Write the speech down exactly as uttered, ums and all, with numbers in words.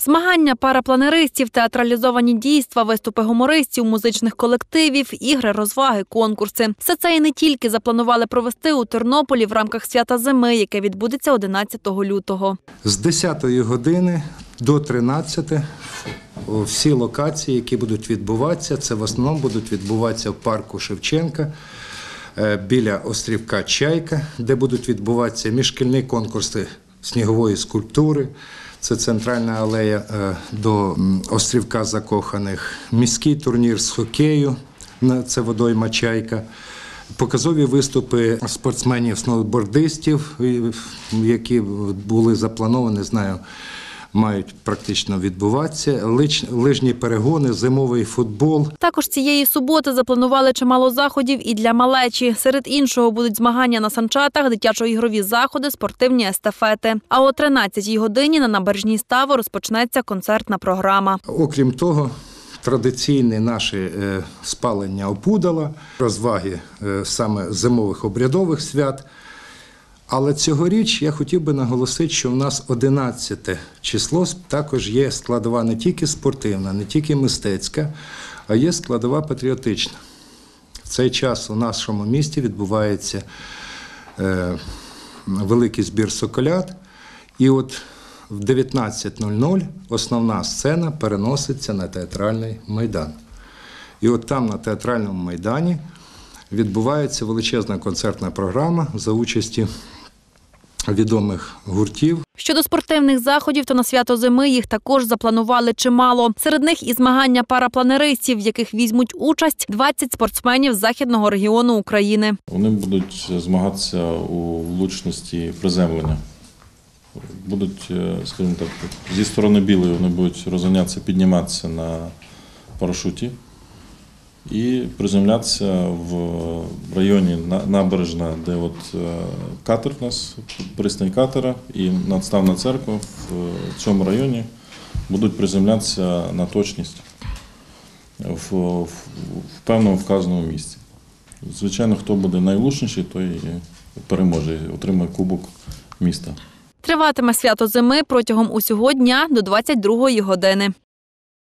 Змагання парапланеристів, театралізовані дійства, виступи гумористів, музичних колективів, ігри, розваги, конкурси. Все це і не тільки запланували провести у Тернополі в рамках свята зими, яке відбудеться одинадцятого лютого. З десятої години до тринадцятої всі локації, які будуть відбуватися, це в основному будуть відбуватися в парку Шевченка, біля острівка Чайка, де будуть відбуватися міжшкільні конкурси снігової скульптури. Це центральна алея до острівка Закоханих, міський турнір з хокею, це водойма Чайка, показові виступи спортсменів-сноубордистів, які були заплановані, знаю, мають практично відбуватися, лижні перегони, зимовий футбол. Також цієї суботи запланували чимало заходів і для малечі. Серед іншого будуть змагання на санчатах, дитячо-ігрові заходи, спортивні естафети. А о тринадцятій годині на набережній Ставу розпочнеться концертна програма. Окрім того, традиційні наші спалення опудала, розваги саме зимових обрядових свят. Але цьогоріч я хотів би наголосити, що в нас одинадцяте число також є складова не тільки спортивна, не тільки мистецька, а є складова патріотична. В цей час у нашому місті відбувається е, великий збір соколят, і от в дев'ятнадцять нуль нуль основна сцена переноситься на театральний майдан. І от там, на театральному майдані, відбувається величезна концертна програма за участі відомих гуртів. Щодо спортивних заходів, то на свято зими їх також запланували чимало. Серед них і змагання парапланеристів, в яких візьмуть участь двадцять спортсменів з західного регіону України. Вони будуть змагатися у влучності приземлення. Будуть, скажімо так, зі сторони білої вони будуть розганятися, підніматися на парашуті і приземлятися в районі набережна, де от катер у нас, пристань катера і надставна церква, в цьому районі будуть приземлятися на точність в, в, в певному вказаному місці. Звичайно, хто буде найвлучніший, той переможе, отримає кубок міста. Триватиме свято зими протягом усього дня до двадцять другої години.